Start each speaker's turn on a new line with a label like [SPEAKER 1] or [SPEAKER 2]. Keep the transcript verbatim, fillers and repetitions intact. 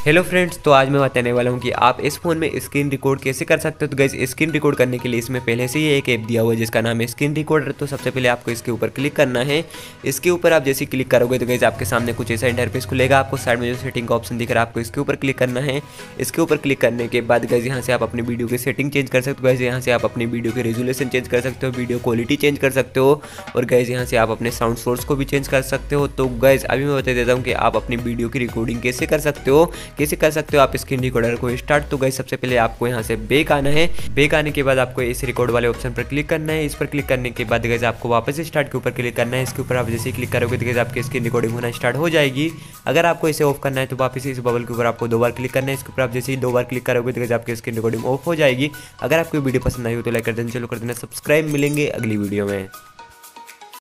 [SPEAKER 1] Hello friends, तो आज मैं बताने वाला हूँ कि आप इस फ़ोन में स्क्रीन रिकॉर्ड कैसे कर सकते हो। तो गाइस, स्क्रीन रिकॉर्ड करने के लिए इसमें पहले से ही एक ऐप दिया हुआ है जिसका नाम है स्क्रीन रिकॉर्डर। तो सबसे पहले आपको इसके ऊपर क्लिक करना है। इसके ऊपर आप जैसे क्लिक करोगे तो गाइस आपके सामने कुछ ऐसा इंटरफेस खुलेगा। आपको साइड में जो सेटिंग का ऑप्शन दिख रहा है आपको इसके ऊपर क्लिक करना है। इसके ऊपर क्लिक करने के बाद गाइस यहाँ से आप अपनी वीडियो की सेटिंग चेंज कर सकते हो। गाइस यहाँ से आप अपनी वीडियो की रेजोल्यूशन चेंज कर सकते हो, वीडियो क्वालिटी चेंज कर सकते हो और गाइस यहाँ से आप अपने साउंड सोर्स को भी चेंज कर सकते हो। तो गाइस अभी मैं बता देता हूँ कि आप अपनी वीडियो की रिकॉर्डिंग कैसे कर सकते हो, कैसे कर सकते हो आप स्क्रीन रिकॉर्डर को स्टार्ट। तो गाइस सबसे पहले आपको यहाँ से बैक आना है। बैक आने के बाद आपको इस रिकॉर्ड वाले ऑप्शन पर क्लिक करना है। इस पर क्लिक करने के बाद गाइस आपको वापस स्टार्ट के ऊपर क्लिक करना है। इसके ऊपर आप जैसे ही क्लिक करोगे तो गाइस आपकी स्क्रीन रिकॉर्डिंग होना स्टार्ट हो जाएगी। अगर आपको इसे ऑफ करना है तो वापस इस बबल के ऊपर आपको दो बार क्लिक करना है। इसके ऊपर आप जैसे ही दो बार क्लिक करोगे तो गाइस आपकी स्क्रीन रिकॉर्डिंग ऑफ हो जाएगी। अगर आपको वीडियो पसंद आई हो तो लाइक कर देना, चलो कर देना सब्सक्राइब। मिलेंगे अगली वीडियो में।